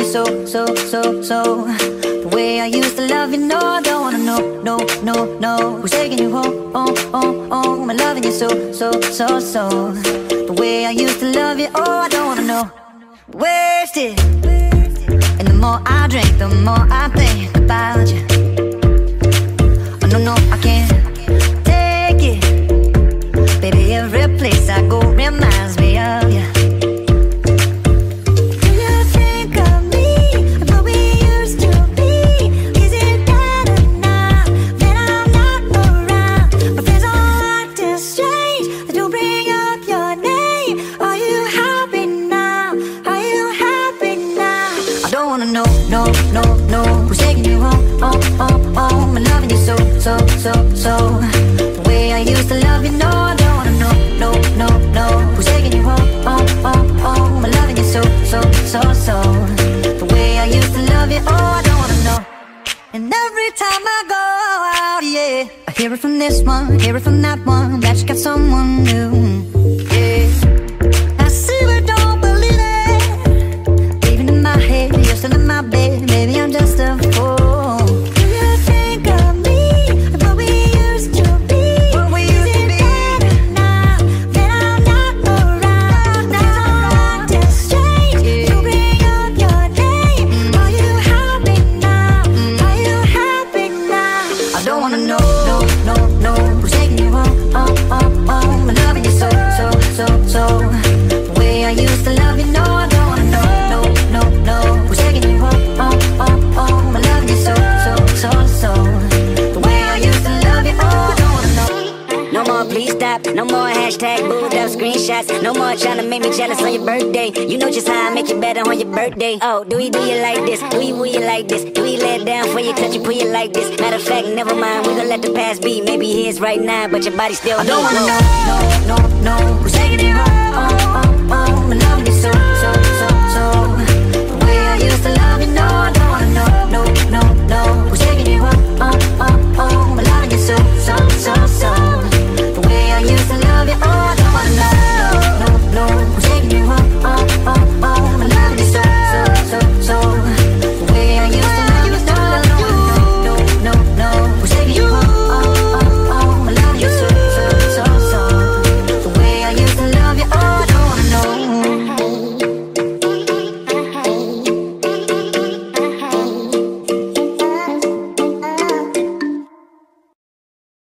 so, so, so, so. The way I used to love you, no, I don't wanna know, no, no, no. Who's taking you home, home, home, home? I'm loving you so, so, so, so. The way I used to love you, oh, I don't wanna know. Wasted. And the more I drink, the more I think about you. Oh, no, no, I can't take it. Baby, every place I go reminds me of you. So, so, the way I used to love you, no, I don't wanna know, no, no, no. Who's taking you home, home, home, home? I'm loving you so, so, so, so. The way I used to love you, oh, I don't wanna know. And every time I go out, yeah, I hear it from this one, hear it from that one, that you got someone new, yeah. I see but don't believe it. Even in my head, you're still in my bed, maybe I'm just a fool. No more hashtag booed up screenshots. No more trying to make me jealous on your birthday. You know just how I make you better on your birthday. Oh, do you like this? Do you like this? Do you lay it down for you, touch you, put you like this? Matter of fact, never mind, we gon' let the past be. Maybe his right now, but your body still. I don't wanna know, no, no, no. Who's taking it home, I'm loving you so.